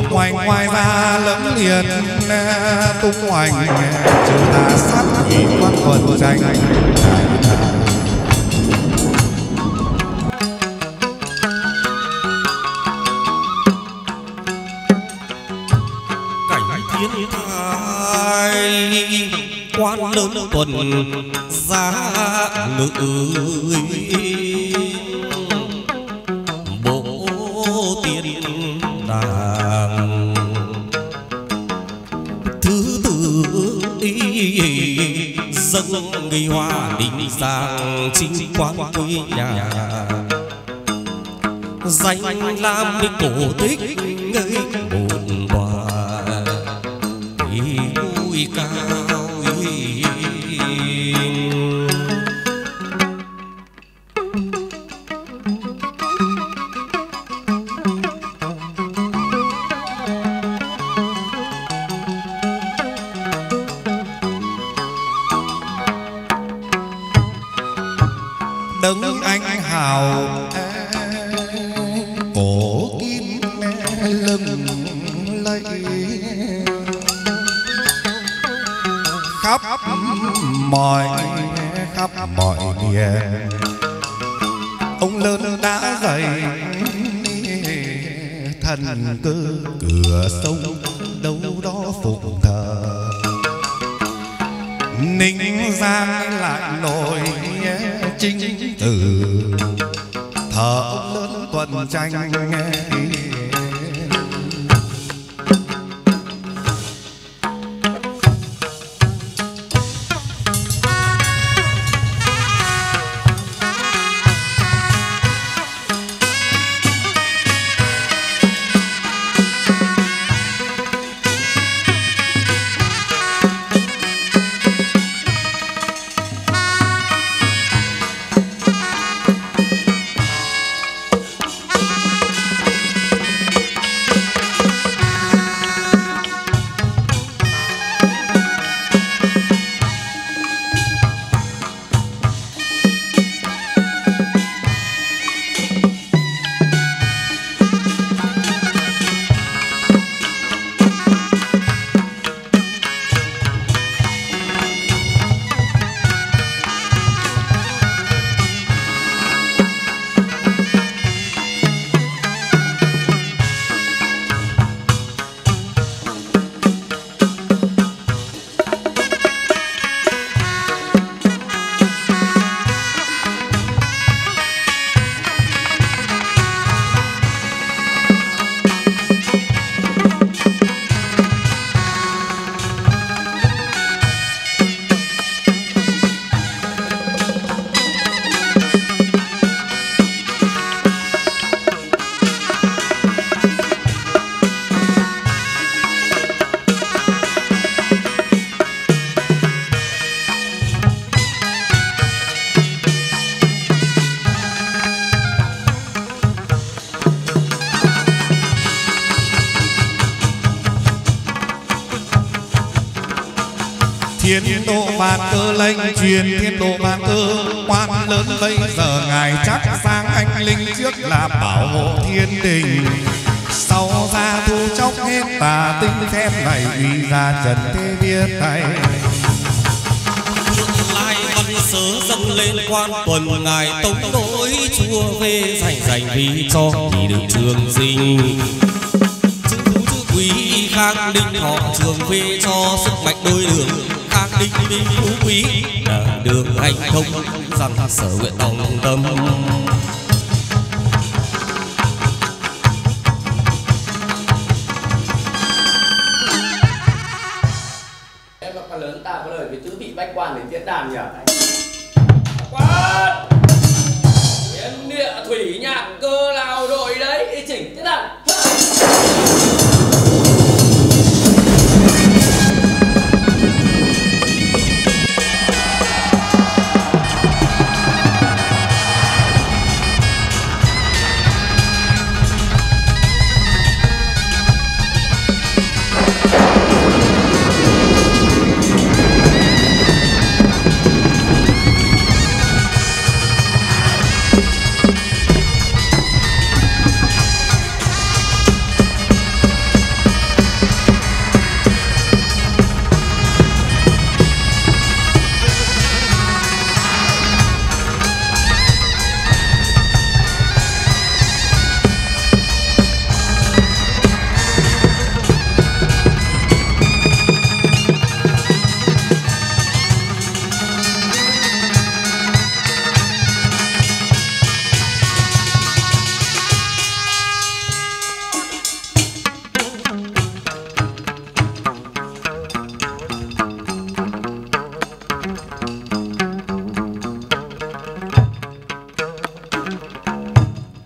tung hoành, ngoài ra lẫm liệt tung hoành, trừ tà sát quỷ quan quần tranh. Thiên thai quan lớn tuần giá ngự bộ tiên đàng thứ tự dâng nghi hoa đình giang chính quan quê nhà danh lam cổ tích ngây bồn hòa núi cao đấng anh hào cổ kim lừng lẫy khắp mọi miền. Ông lớn đã dậy thần cơ cửa sông đâu đó phụng thờ, Ninh Giang lại nổi chính từ thờ ông lớn tuần tranh. Thiên độ bàn cơ lệnh truyền thiên độ bàn cơ, quan lớn bây giờ ngài chắc sang anh linh, trước là bảo hộ thiên đình, sau ra thu chốc hết tà tinh phép này uy ra trần thế biết tay. Lai văn sớ dâng lên quan tuần, ngài tống đối chúa về dành vì cho thì được trường sinh. Chữ quý khang đinh họ trường về cho sức mạnh đôi đường, khang đinh minh phú quý đường hành thông, rằng sở nguyện đồng tâm. Lớn ta có lời với tứ vị bách quan đến diễn đàn nhỉ? Quan! Thiên địa thủy nhạc cơ nào đội đấy, chỉnh diễn đàn.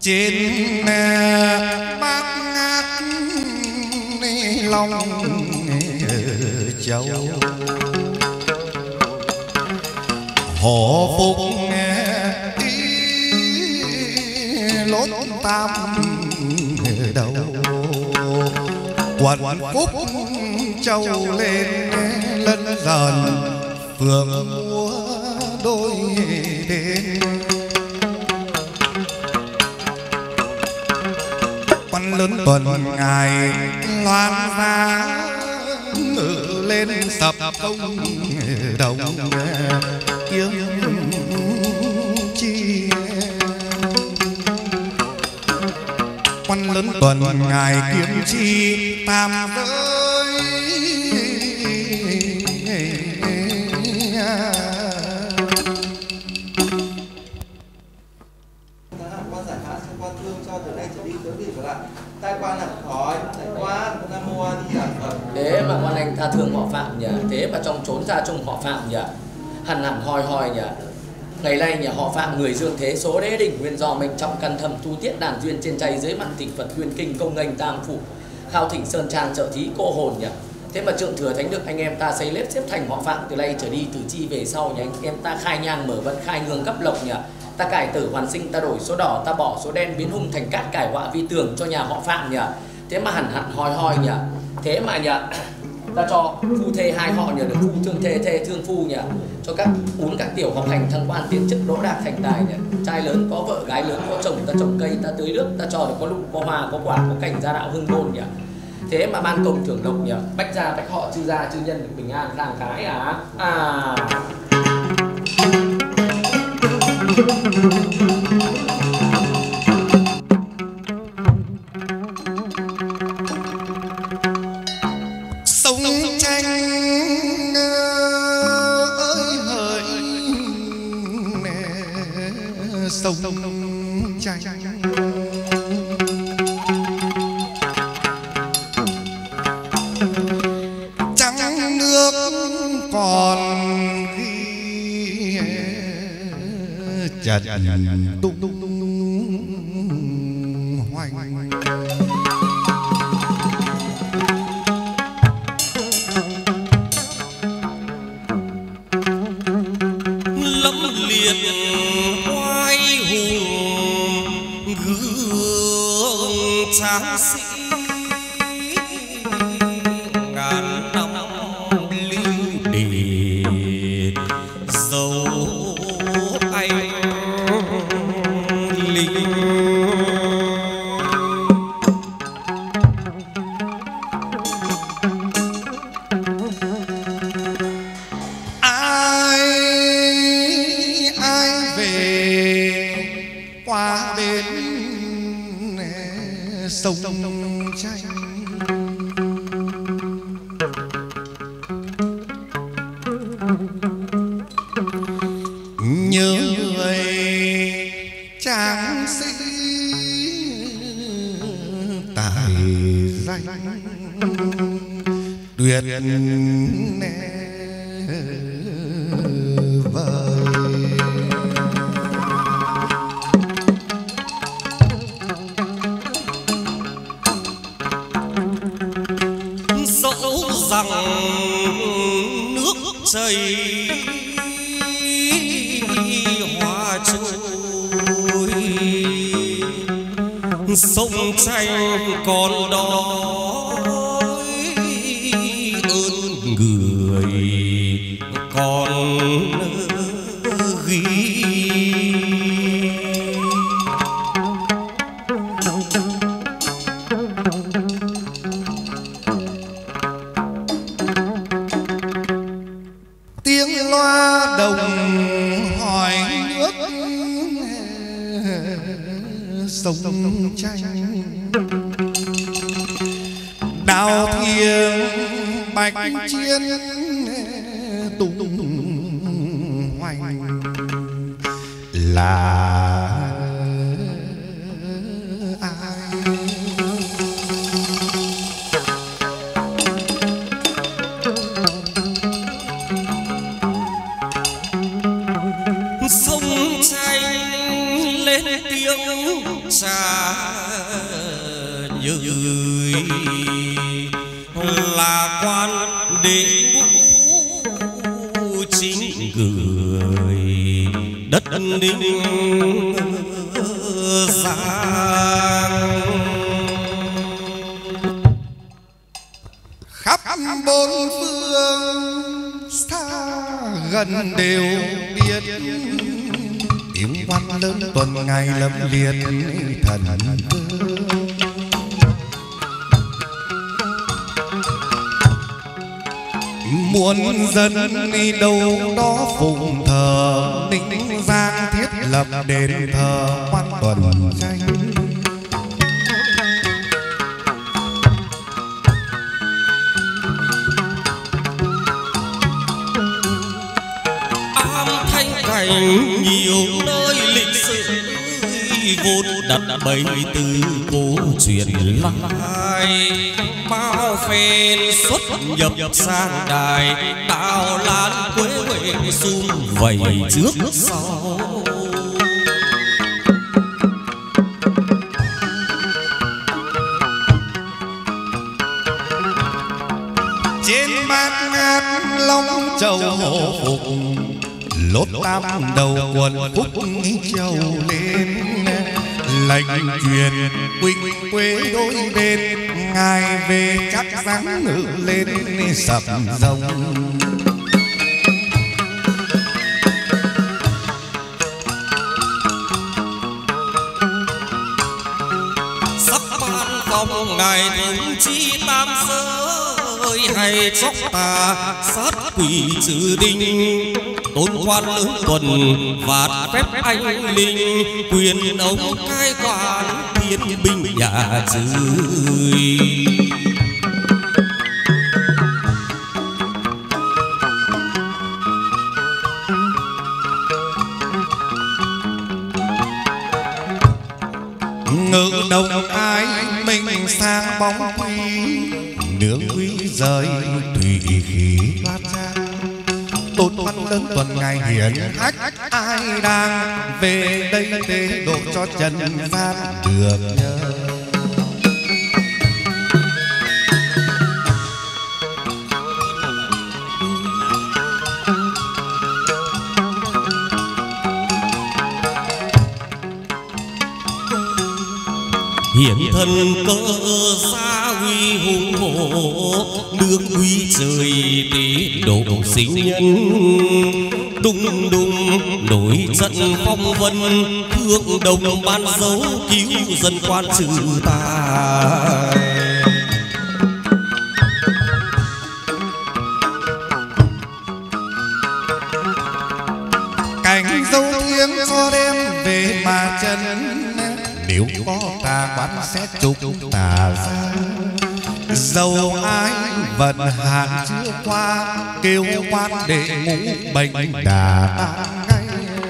trên bát ngát Long Châu Hồ Phúc lốt tam đầu quần Phúc Châu lên lân dần phường múa đôi đến quan lớn tuần ngày loan ra ngự lên sập công đồng kiếm chi quan lớn tuần ngày kiếm chi tam giới quan giải hạn cho quan thương cho từ nay trở đi tướng đi trở lại tai quan hẳn khỏi tại quan nam mô A Di Đà Phật. Thế mà quan anh tha thương họ Phạm nhỉ, thế mà trong trốn ra chung họ Phạm nhỉ, hẳn hẳn hoi hoi nhỉ. Ngày nay nhà họ Phạm người dương thế số đế đỉnh nguyên do mình trọng căn thâm tu tiết đàn duyên trên chay dưới mặn thỉnh Phật nguyên kinh công nghênh tam phủ khao thỉnh sơn trang trợ thí cô hồn nhỉ. Thế mà trượng thừa thánh đức anh em ta xây lếp xếp thành họ Phạm từ nay trở đi từ chi về sau nhỉ, anh em ta khai nhang mở vận khai ngương cấp lộc nhỉ. Ta cải tử hoàn sinh, ta đổi số đỏ, ta bỏ số đen, biến hung thành cát, cải họa vi tường cho nhà họ Phạm nhỉ. Thế mà hẳn hẳn hoi hoi nhỉ. Thế mà nhỉ, ta cho phu thê hai họ nhỉ, được phu thương thê, thê thương phu nhỉ. Cho các uống các tiểu học hành thăng quan tiến chức đỗ đạt thành tài nhỉ. Trai lớn có vợ, gái lớn có chồng, ta trồng cây, ta tưới nước, ta cho được có lụ, có hoa, có quả, có cảnh gia đạo hưng đôn nhỉ. Thế mà ban công thưởng lộc nhỉ, bách gia, bách họ, chư gia, chư nhân được bình an khang khái sông tranh ơi hỡi sông tranh trắng nước còn khi chật tung hoành lẫm liệt oai hùng gương tráng sĩ ngàn năm lưu đề dấu anh linh. qua bên sông tranh nhớ người tráng sĩ tài danh tuyệt vời. Dẫu rằng nước chảy hoa trôi, sông tranh còn đó ơn người còn ghi. Tiếng loa đồng hỏi nước sông tranh đào thiêng bạch chiên tung hoành là ai. Sông tranh lên tiếng chào là quan đế ngũ chính gửi đất ninh giang. Khắp bốn phương xa gần đều biết tiếng quan lớn tuần ngày lâm liệt thần muôn dân đi đâu đó phụng thờ Ninh Giang thiết lập đền thờ quan tuần tranh. Cảnh nhiều nơi lịch sử vốn đặt bấy từ cổ truyền lại bao phen xuất nhập sang đài đào lan quế huệ sum vầy trước sau. Trên bát ngát long châu hộ phục lốt tam đầu quần phúc châu lên lệnh truyền quỳnh quế đôi bên ngài về chắc dáng ngự lên sập rồng. Sắc ban phòng ngài thống chi tam giới hay chóc ta sát quỷ trừ đinh tôn quan lớn tuần vạt phép anh linh quyền ông cai quản thiên binh nhà dưới. Ngự đồng ai mình sang bóng quý nướng quý rơi tùy khí thoát ra tôn văn lớn tuần ngày hiển hách ai đang về đây tế độ cho trần gian được nhớ. Hiển thân cơ xa huy hùng hổ đương quý trời tế độ sinh nhân đùng đùng nổi trận phong vân thương đồng ban dấu cứu dân quan trừ tà. Cảnh dấu thiêng cho đêm về mà chân nếu có ta quán sẽ trục tà ra dầu ai vận hạn chưa qua kêu quan để ngũ bệnh đà tan ngay.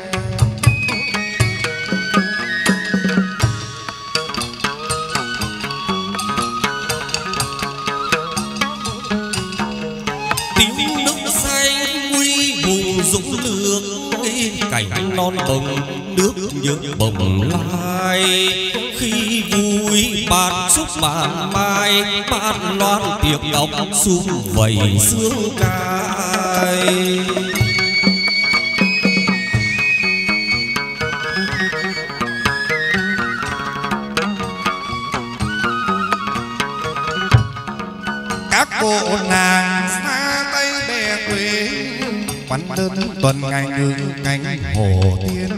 Tiếng nước xanh uy hùng dũng lược cảnh non bồng nước nhược bồng lai khi vui bàn chúc bàn mai bàn loan tiệc ngọc sum vầy sương cài. Các cô nàng xa tay bè quê quán đơn tuần ngày ngự cánh hồ tiên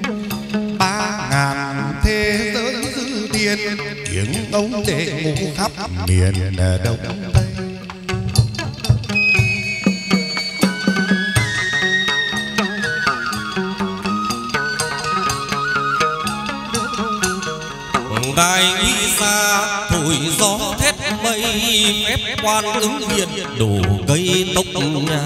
3.000 thế giới dư tiên tiếng ông đệ ngũ khắp miền đông tây. Đại uy xa thổi gió thét mây phép quan ứng hiện đổ cây tốc nhà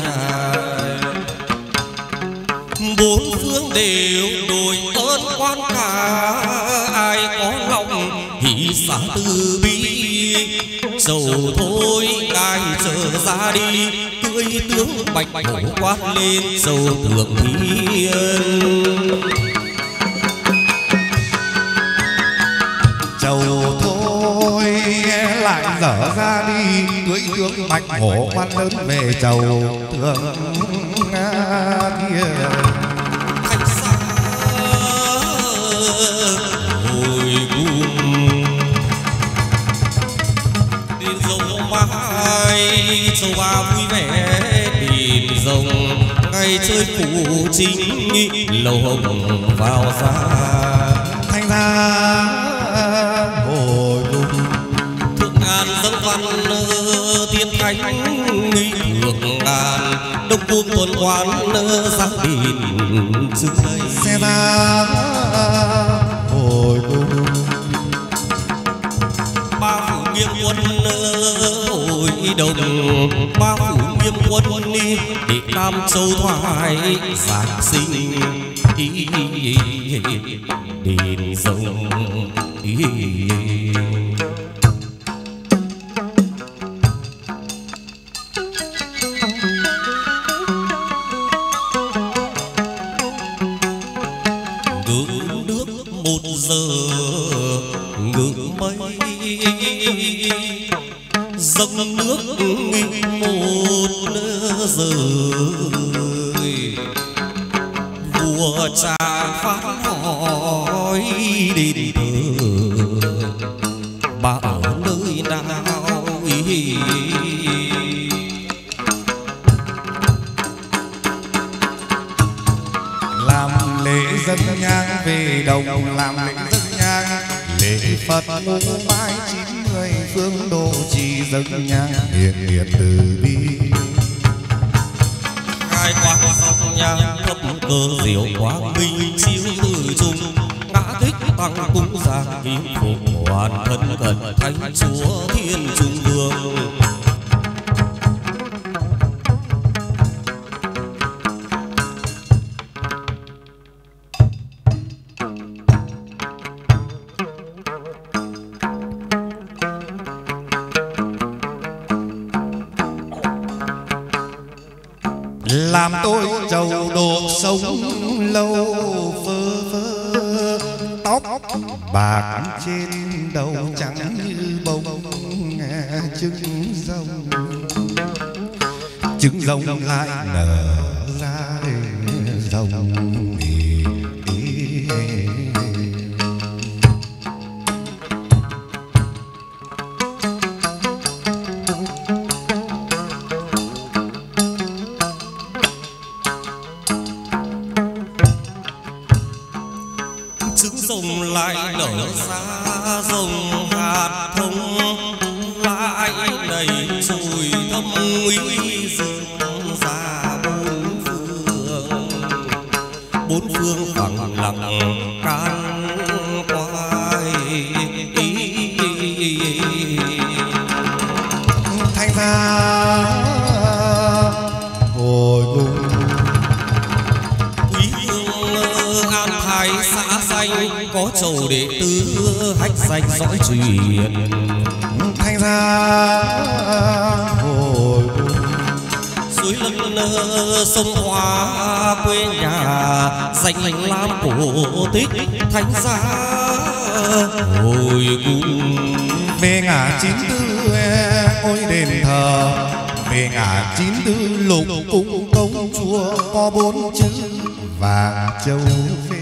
bốn phương đều đổi ơn quan cả ai có lòng hỷ xả từ bi sầu thôi ngài trở ra đi tươi tướng bạch hổ quát lên sầu thượng thiên. Chầu thôi lại dở ra đi, cưỡi tướng bạch hổ quan lớn về chầu thương kia. Khách xa hồi cùng điền rồng mai châu ba vui vẻ, điền rồng ngày chơi phụ chính lầu hồng vào ra Thành ra hồi cùng thượng ngàn dâng văn tiên thánh nghi thượng ngàn đông cung tuần quán giáng đình trước đây xe ra hồi cùng ba phủ nghiêm quân hội đồng, ba phủ nghiêm quân đi để Nam Châu thoại giáng sinh đền rồng ngưỡng nước 1 giờ ngưỡng mây, dâng nước 1 giờ vua cha phát hỏi đền thờ bà ở nơi nào làm lễ dân nhang về đồng, làm lễ dân nhang lễ Phật ngũ bái 90 phương độ trì dân nhang hiền hiền từ bi. hai quán sông nhang thấp cơ diệu quang minh chiếu từ trung ngã thích tăng cung giang kim phục hoàn thân cận thánh chúa thiên trung vương. Làm tôi trầu độ sống lâu phơ phơ, tóc bạc trên đầu trắng như bông trứng rồng lại nở ra rồng. Rồng lại nở ra rồng hạt thông lại đầy chùi thâm uy dương ra bốn phương phẳng lặng can quay. Thành ra hồi cùng quý hương an thái xã danh có chầu đệ tứ hách danh dõi truyền. Thành ra hồi suối lân sông Hoa quê nhà danh lam cổ tích thánh giá hồi cùng. về ngã 94 ôi đền thờ, về ngã 94 lục cung công chúa có 4 chữ vàng châu phê.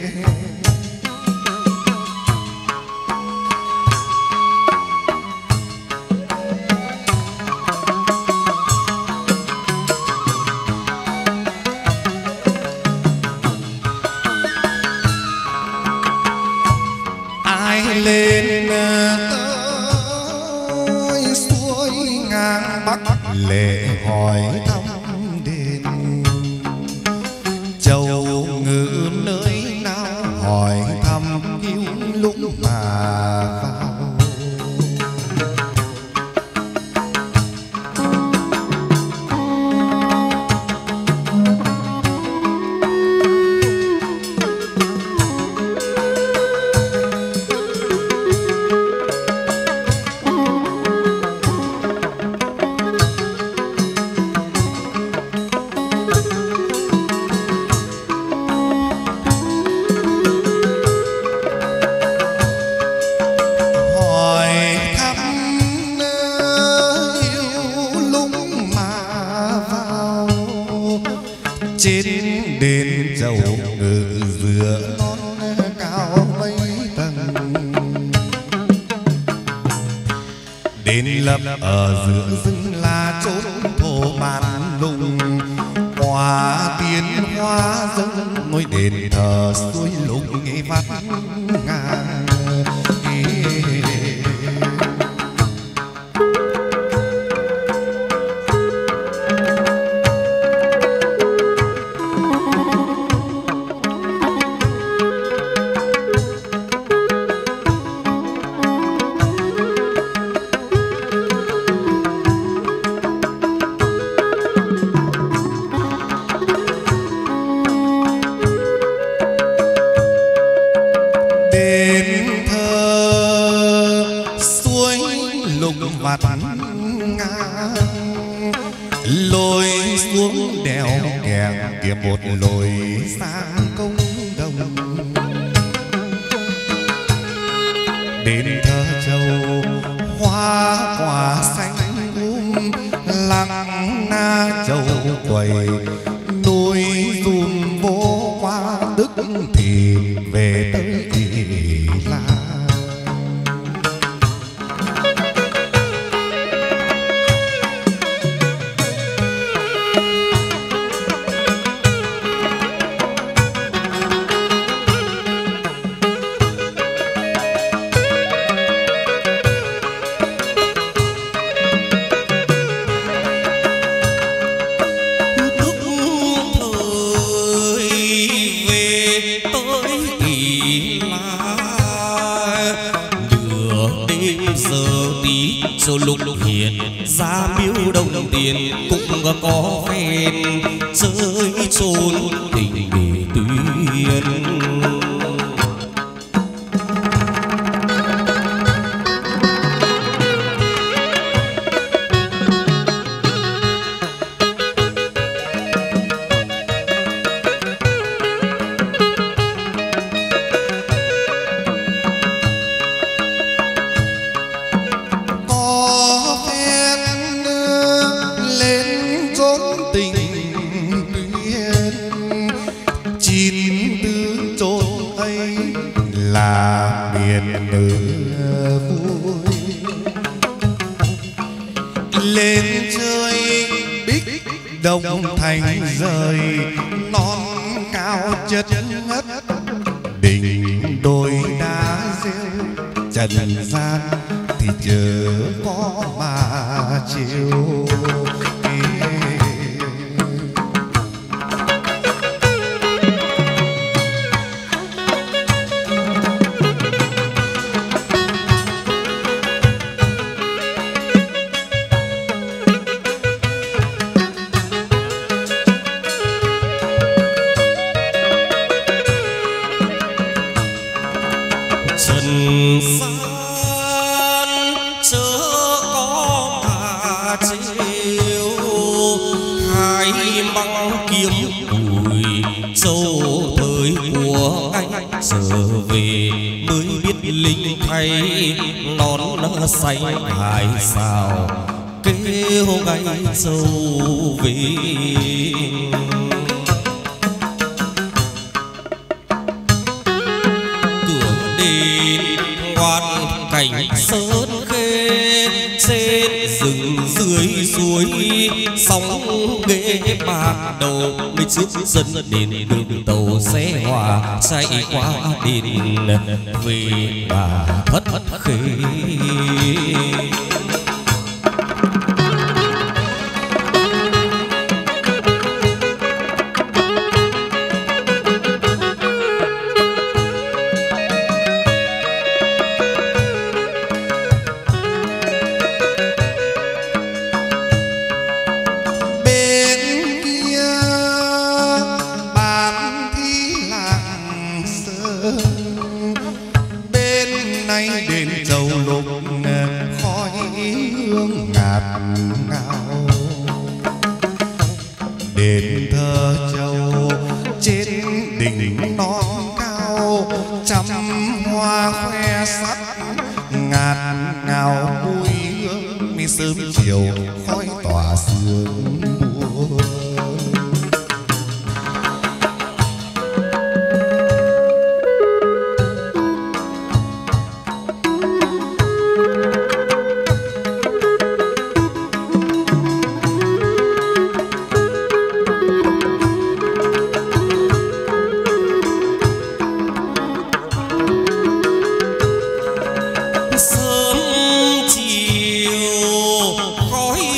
Lên tới suối ngang Bắc lễ hỏi thăm đền châu ngự nơi nào, hỏi thăm yêu lúc mà vào. trên đền chầu ngự giữa non cao mấy tầng. Đền lập ở giữa rừng là chốn thổ mạn lùng, hoa tiến hoa dâng ngôi đền thờ suối lùng nghe vắt ngang. Lối xuống đèo kèng kia một lối sang công đồng. Đền thờ châu hoa quả xanh lăng na châu quầy, núi dùm vô qua đức thì về tới Kỳ La. Lục hiện ra miếu đồng tiền cũng có phen chơi trốn tình để tuyên. Đông thành rời non cao chất ngất, đỉnh đồi đá rêu trần gian thì chờ có mà chiều. Say hải sao kêu gáy sâu về. Cửa đền ngoan cảnh sơn khê, trên rừng dưới suối sóng ghế bạc đầu. Mấy trước dân đền đường tàu xe hòa chạy qua đền về bà thất khê.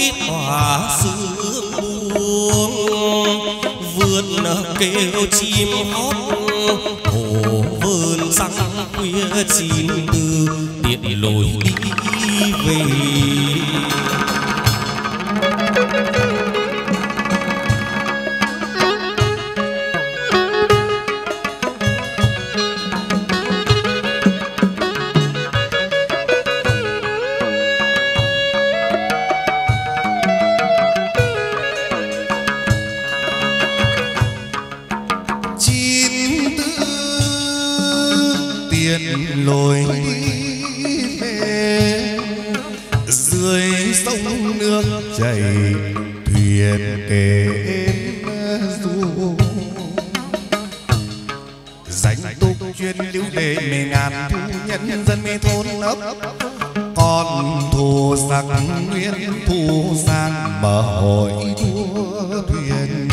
tỏa sương buông, vườn kêu chim hót, hồ vườn răng khuya chín từ điện lối đi về. lối đi về dưới sông nước chảy thuyền kề êm du danh tục chuyên lưu đề mê ngàn thu nhân dân mê thôn ấp con thù sắc nguyên thu sang mở hội đua thuyền.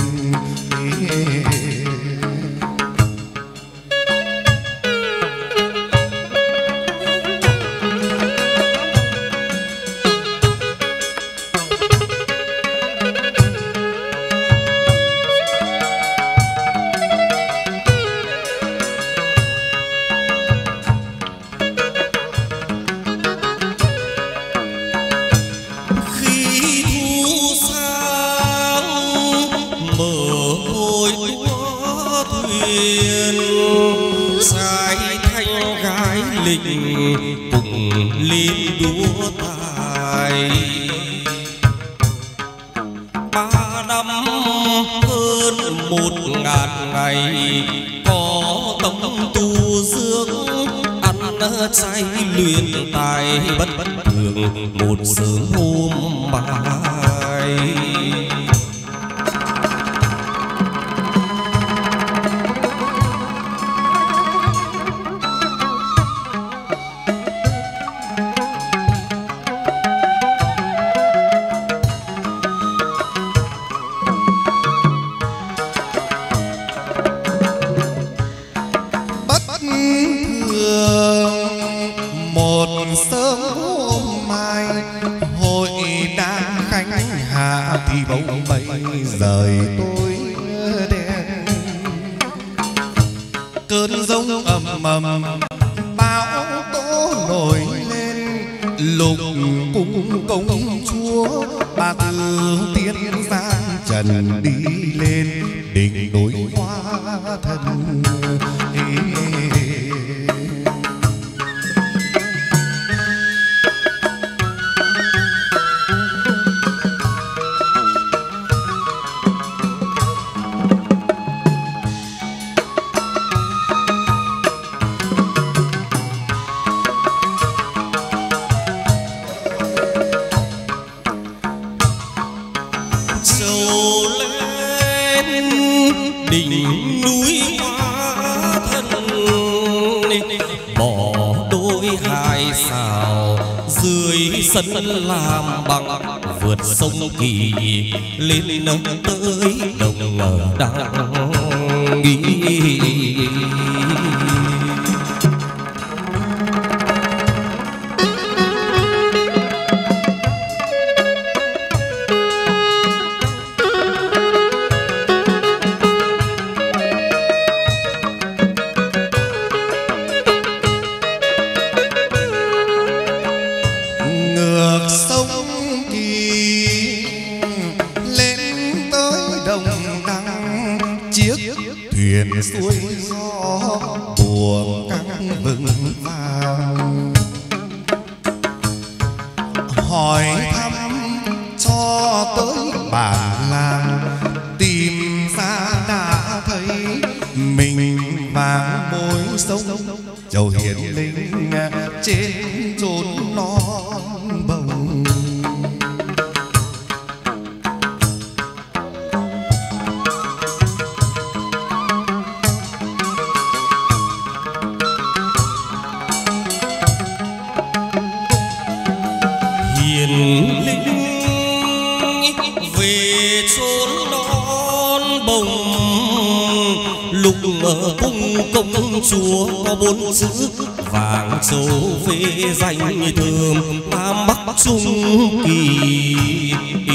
Cùng lên đua tài 3 năm hơn 1000 ngày có tống tu dưỡng ăn chay luyện tài bất thường một sớm hôm mai. Bỗng bây rời tôi đen cơn giông ầm ầm bão tố nổi lên lục cung công chúa bà từ tiên giang trần đi lên đỉnh núi hoa thân. Đỉnh núi hóa thân bỏ đôi hai xào dưới sân làm bằng vượt sông Kỳ lên nâng tới đồng ở đăng nghi. Xuôi gió buồn căng vừng vàng hỏi thăm cho tới bản làng tìm ra đã thấy mình vàng môi sông chầu hiền linh trên chốn non bồng. Về chốn non bồng lục ở cung công chúa có 4 chữ vàng châu phê danh thơm Nam Bắc Trung Kỳ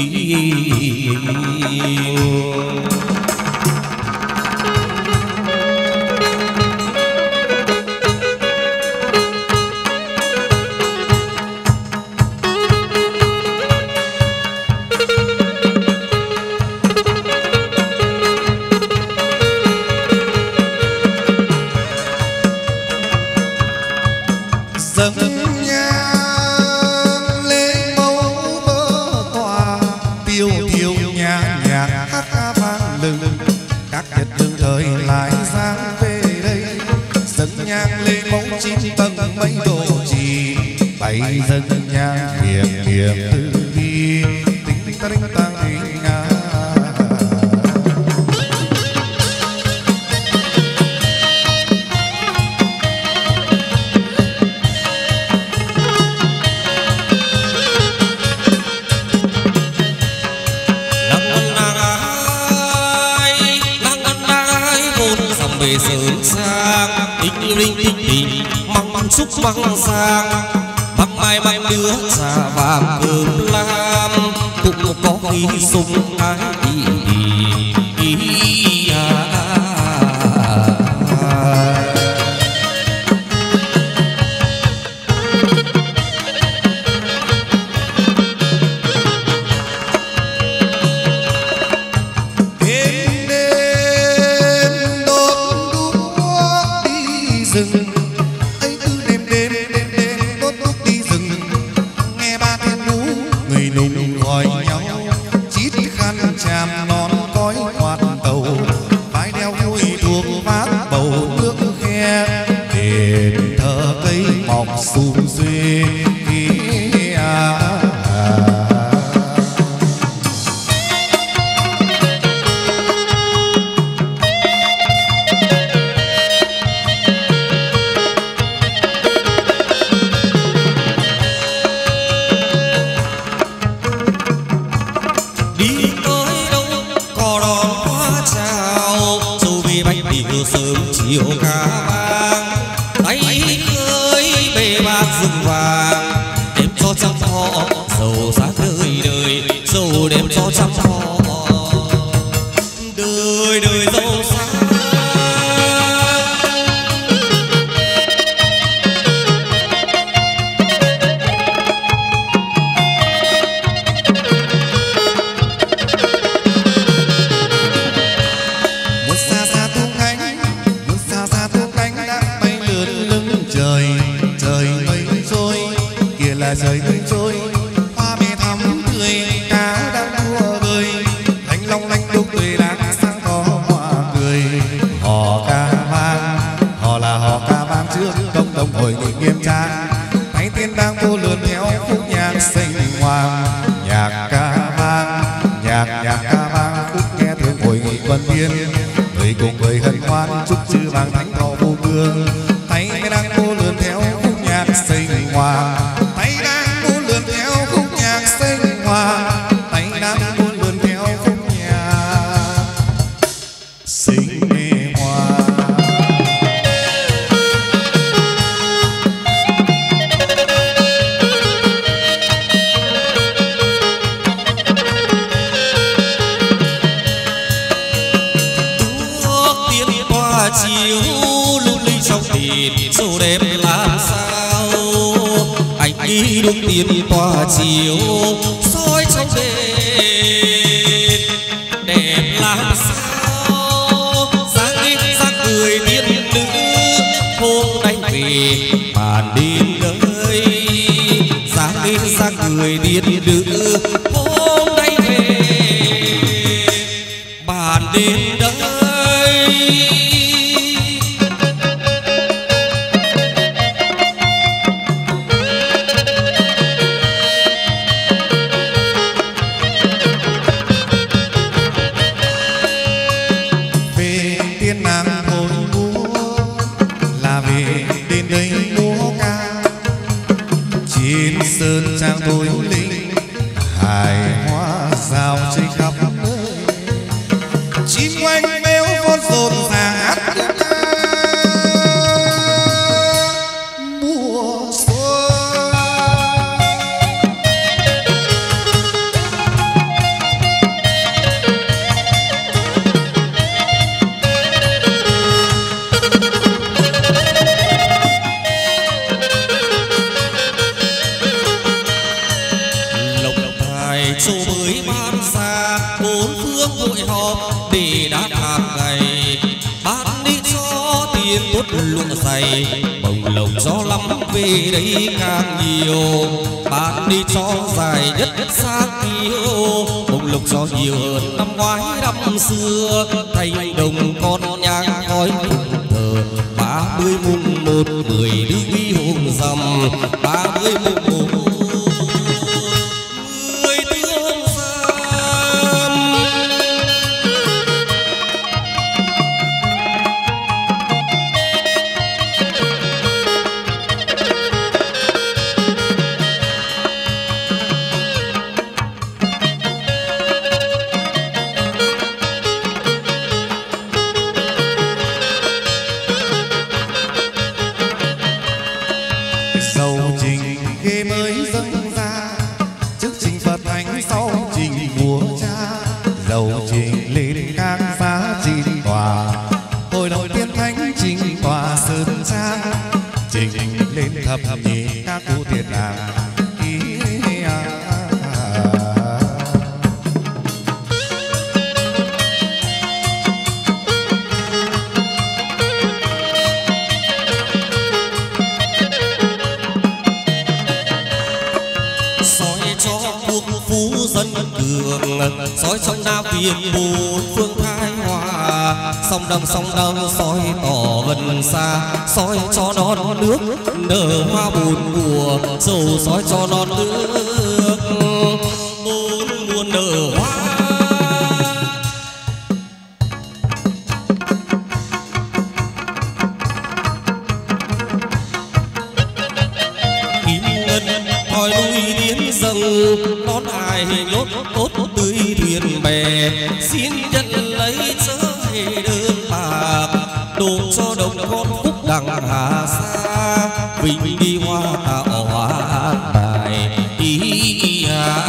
lưng, các nhật lương thời lại sang về đây, dâng nhang lên mẫu 9 tầng mấy độ trì, bay dâng nhang miệng miệng từ bi, tinh tinh ta tinh ta tinh nga. về sớm sang tinh linh tinh tình măng xúc măng sang măng mai măng đứa trà vàng cơm lam cũng có khi sung ái lục gió nhiều hơn năm ngoái năm xưa. Thành đồng con nhang khói thờ 30 mùng 1 10 đứa đi hôm rằm 30 mùng 1 10 tương rằm. thập nhị các cụ tiền nàng soi trong Nam Việt một phương thái hòa, sông Đông soi tỏ gần xa, soi cho non nước nở hoa buồn mùa, dầu soi cho non nước bốn muôn nở hoa. Kim ngân thoi núi điến dâng đón ai lốt tốt tươi thuyền bè, xin nhận lấy chớ hề đơn bạc, đổ cho đồng con phúc đằng hà xa, vinh đi hoa tạo hoa tài ý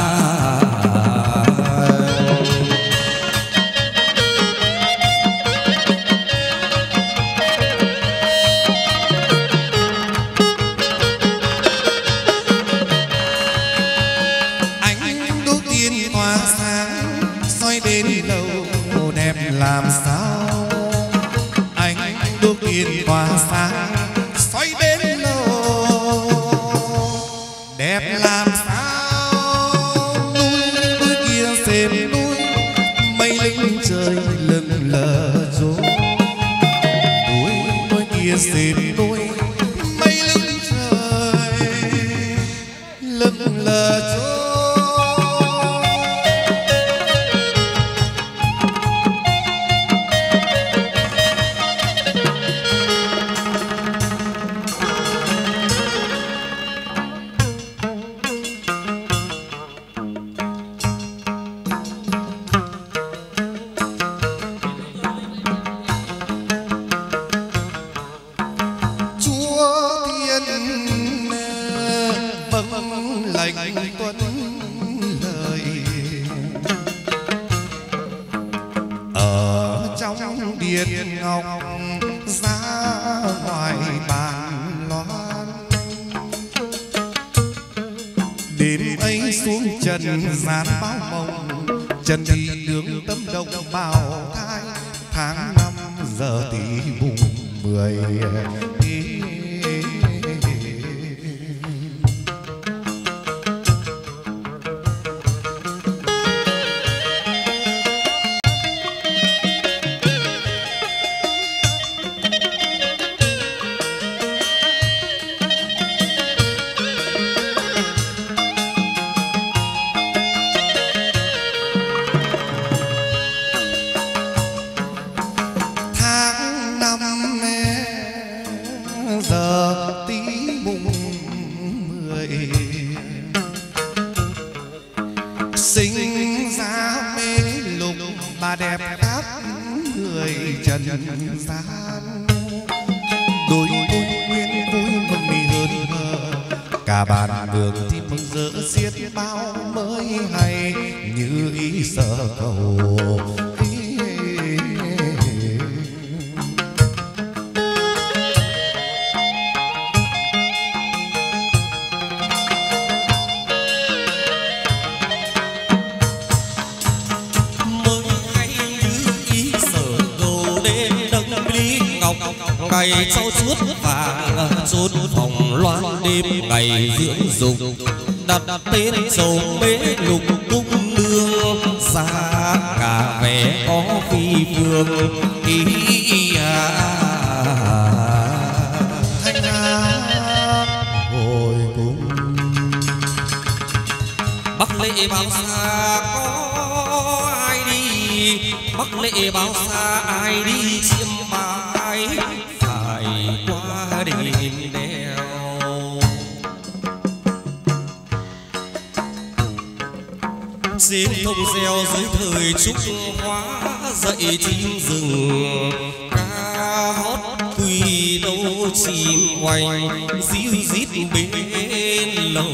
làm sao anh đuốc tiền tỏa sáng soi đến lâu đẹp làm sao núi kia xem núi mây linh trời lừng lờ rối núi kia xem núi mây linh trời lừng lờ rối. Điện ngọc ra ngoài bàn loan, đêm ấy xuống trần gian báo mộng, trần đi đường tâm động bào thai, tháng 5 giờ tí mùng 10. Sinh ra mê lục bà đẹp khác người trần gian, đôi nguyên vui mừng mì hơn hờ, cả bàn đường thì mừng rỡ xiết bao mới hay như ý sở cầu. Ngày sau suốt vàng chốn phòng loan đêm ngày dưỡng dục, đặt tên dầu bế lục cung nương, giá mắt lệ bao xa ai đi chiêm bái phải qua đêm đèo. Trên thông reo dưới thời trúc hóa dậy chim rừng ca hót quỳ đâu chim hoành díu dít bên lầu.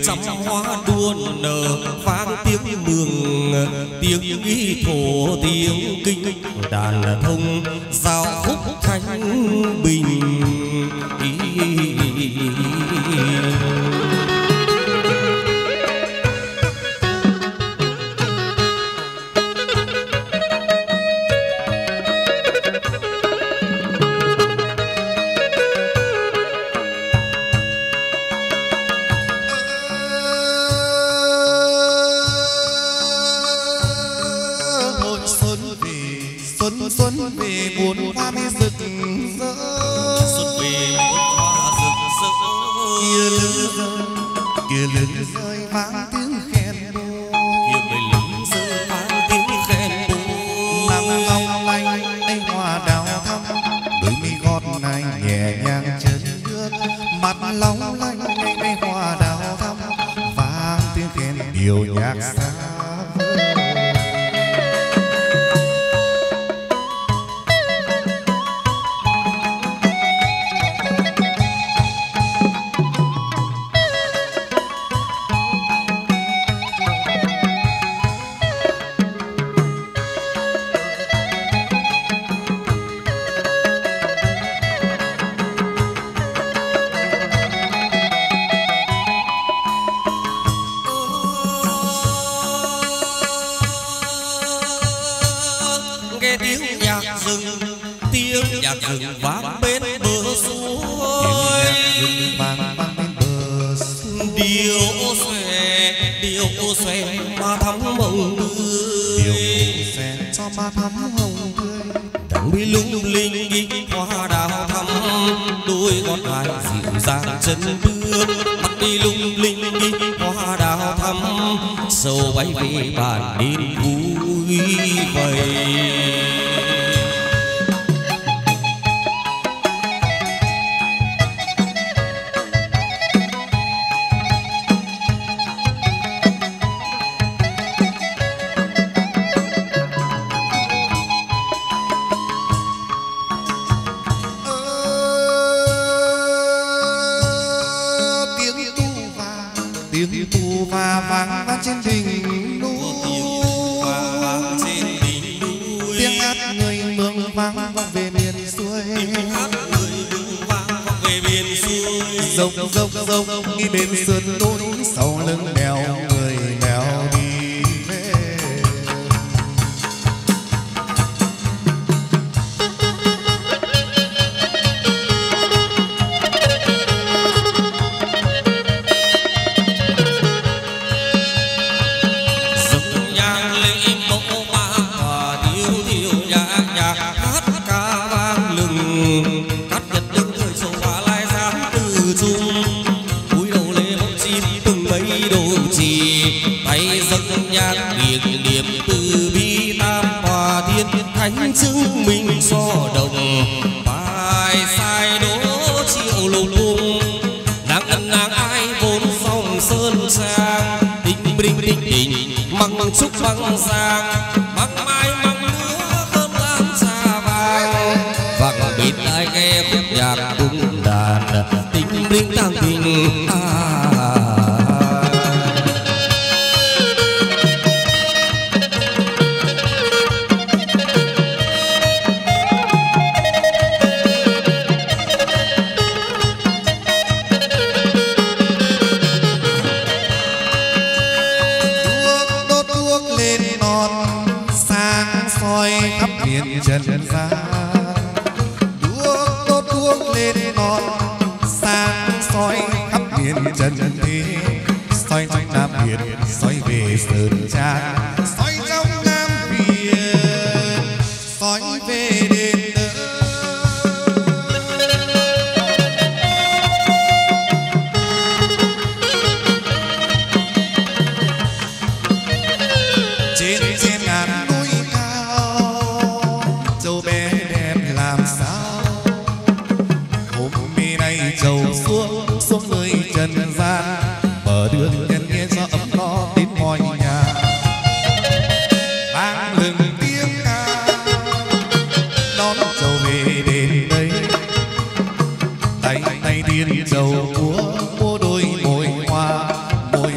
trăm hoa đua nở vang tiếng mường, tiếng ghi thổ tiếng kinh đàn thông giao khúc thanh bình. Xuân về buồn hoa mới rực rỡ, xuân về muôn hoa rực rỡ. Kia lưng rơi vang tiếng khen đô, kia người lưng rơi vang tiếng khen đô. nắng long lanh anh hoa đào thắm, đôi mi gót này nhẹ nhàng chân bước, mặt long lanh anh hoa đào thắm, vang tiếng khen điệu nhạc xa. Nhạc rừng vang bên bờ suối, điệu xòe mà thắm hồng tươi, cho ma thắm hồng tươi. đằng mi lung linh ghi hoa đào thắm, đôi ngón tay dịu dàng chân bước, mắt đi lung linh ghi hoa đào thắm, sầu bay về bàn đêm vui vầy. Tiếng tu và vang vang trên đỉnh núi, tiếng hát người mường vang vang về miền xuôi, dốc dốc dốc đi bên sườn núi, sau lưng đèo người đèo đi về. Thánh chứng minh so đồng bài sai đố chiều lùng lùng, nàng ân nàng ai vốn sông sơn sang, tình bình tình tình măng trúc băng sang, măng mai măng lúa thơm lan xa vàng, vàng bên tai nghe khúc nhạc cung đàn tình bình tang tình. Khắp miền trần gian đuốc đốt đuốc lên non sáng soi khắp miền trần thế, soi trong Nam Việt soi về Sơn Trang, soi trong Nam Việt soi về đền thờ. Trên ngàn núi châu bé đẹp làm sao, hôm nay trầu xuống nơi trần gian, mở đường nhân nghe gió ấm no đến mọi nhà, vang lừng tiếng ca đón trầu về đến đây, tay tiên trầu mua đôi mồi hoa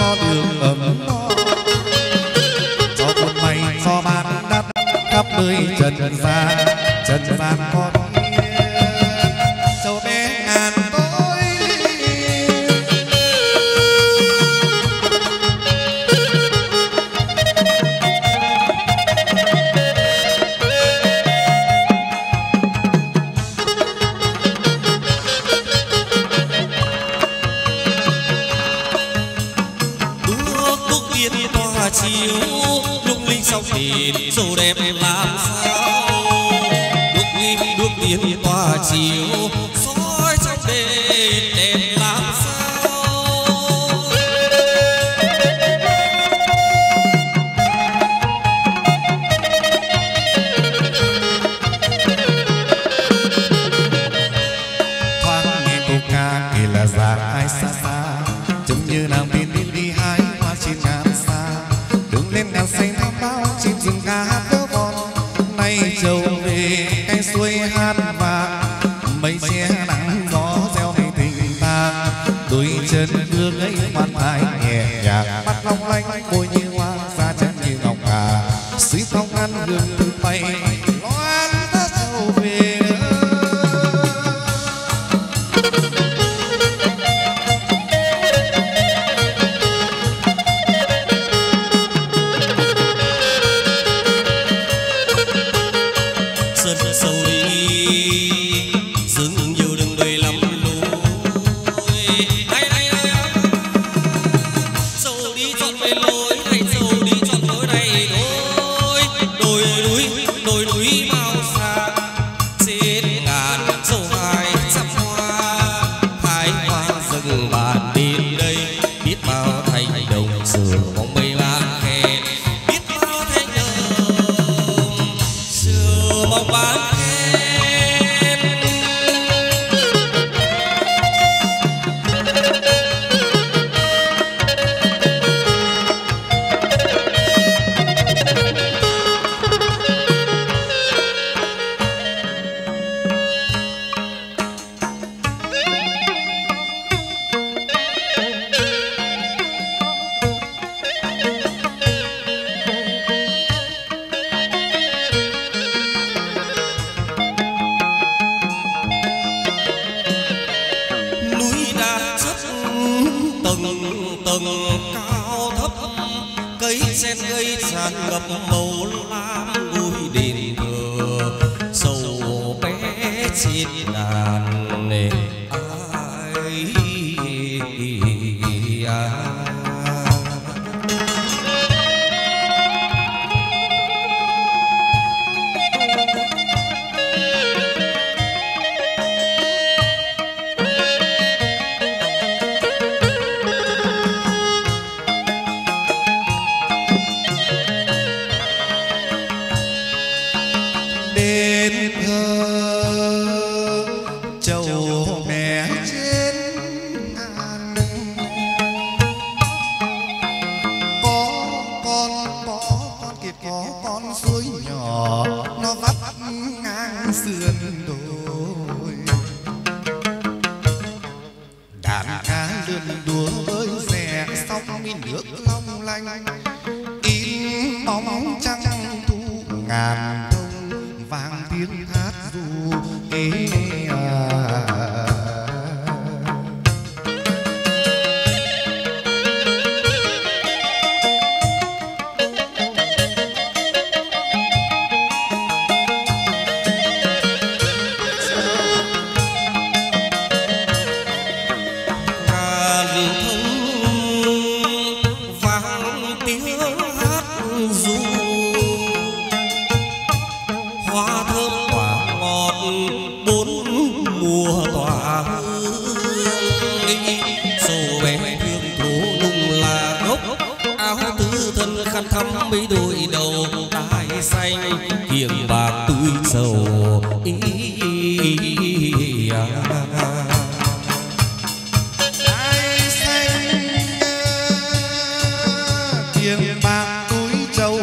cho đường ấm no, cho con mày cho ban đắt khắp nơi trần gian có châu bé ngàn tối. Bước tiên tỏa chiếu lung linh sóng tiền dầu đẹp làm sao. Bước tiên tỏa chiếu soi trong đêm đẹp làm sao. Thoáng nghe câu ca kể là già ai xa xa, trông như nàng bên đi hái hoa trên ngàn xa. Đường lên ngàn xanh thăm bao chim rừng ca hát vỡ vòn, nay trầu về cây xuôi hát vàng. Mây che nắng gió gieo hay tình ta, đôi chân bước ấy khoan thai nhẹ nhàng. Mắt long lanh môi như hoa, da chân như ngọc ngà, suy phong ăn hương từ tay loan ta trầu về.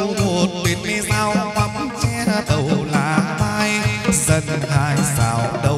Dân hai xào đâu